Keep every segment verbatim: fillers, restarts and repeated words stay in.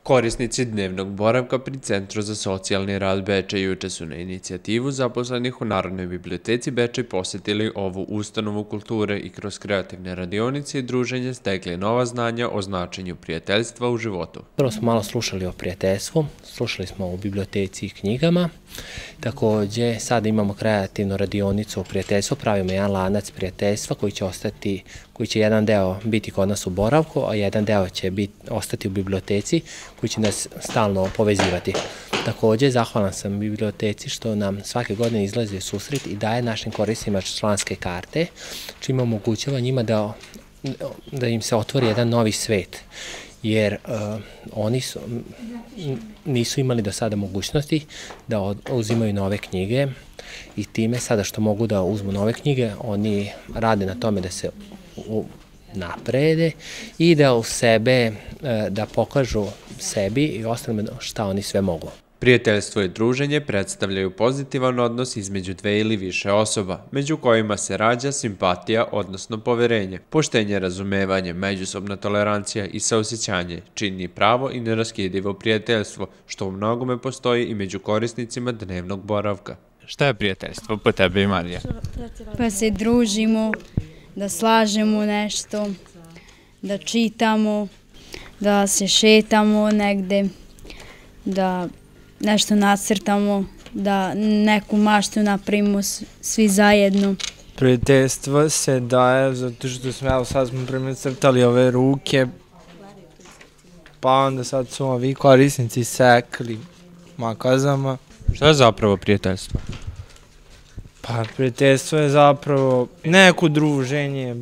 Korisnici dnevnog boravka pri Centru za socijalni rad Bečej juče su na inicijativu zaposlenih u Narodnoj biblioteci Bečej posetili ovu ustanovu kulture i kroz kreativne radionice i druženje stekli nova znanja o značenju prijateljstva u životu. Prvo smo malo slušali o prijateljstvu, slušali smo o biblioteci i knjigama. Također, sada imamo kreativnu radionicu o prijateljstvu, pravimo jedan lanac prijateljstva koji će ostati, koji će jedan deo biti kod nas u boravku, a jedan deo će biti, ostati u biblioteci koji će nas stalno povezivati. Također, zahvalan sam biblioteci što nam svake godine izlazi susret i daje našim korisnicima članske karte, čime omogućava njima da, da im se otvori jedan novi svet. Jer uh, oni su, nisu imali do sada mogućnosti da od, uzimaju nove knjige i time sada što mogu da uzmu nove knjige, oni rade na tome da se u, naprede i da u sebe, uh, da pokažu sebi i ostalima šta oni sve mogu. Prijateljstvo i druženje predstavljaju pozitivan odnos između dve ili više osoba, među kojima se rađa simpatija, odnosno poverenje, poštenje, razumevanje, međusobna tolerancija i saosjećanje, čini pravo i neraskidivo prijateljstvo, što u mnogome postoji i među korisnicima dnevnog boravka. Šta je prijateljstvo po tebi i Marija? Pa se družimo, da slažemo nešto, da čitamo, da se šetamo negde, da nešto nacrtamo, da neku maštu napravimo svi zajedno. Prijateljstvo se daje zato što smo, evo sad smo primjer crtali ove ruke, pa onda sad su ovi korisnici sekli makazama. Šta je zapravo prijateljstvo? Pa prijateljstvo je zapravo neko druženje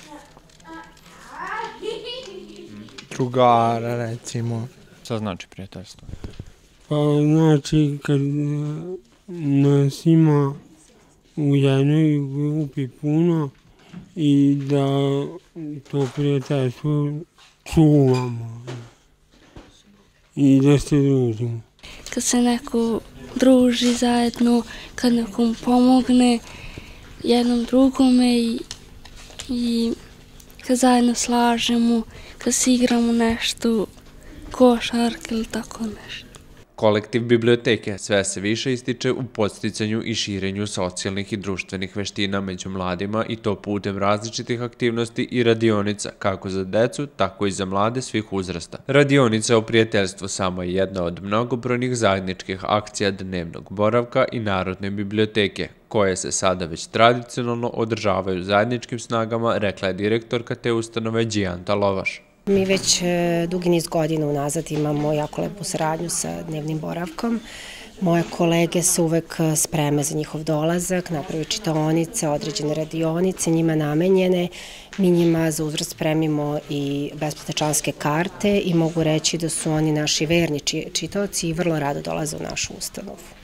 drugara, recimo. Šta znači prijateljstvo? Pa znači kad nas ima u jednoj grupi puno i da to prijateljstvo čuvamo i da se družimo. Kad se neko druži zajedno, kad nekom pomogne jednom drugome i, i kad zajedno slažemo, kad se igramo nešto, košarke ili tako nešto. Kolektiv biblioteke sve se više ističe u podsticanju i širenju socijalnih i društvenih veština među mladima i to putem različitih aktivnosti i radionica, kako za decu, tako i za mlade svih uzrasta. Radionica o prijateljstvu samo je jedna od mnogobrojnih zajedničkih akcija dnevnog boravka i Narodne biblioteke, koje se sada već tradicionalno održavaju zajedničkim snagama, rekla je direktorka te ustanove Đijanta Lovaš. Mi već dugi niz godina unazad imamo jako lepu saradnju sa dnevnim boravkom. Moje kolege se uvek spreme za njihov dolazak, naprave čitaonice, određene radionice, njima namenjene. Mi njima za uzvrat spremimo i besplatne članske karte i mogu reći da su oni naši verni čitaoci i vrlo rado dolaze u našu ustanovu.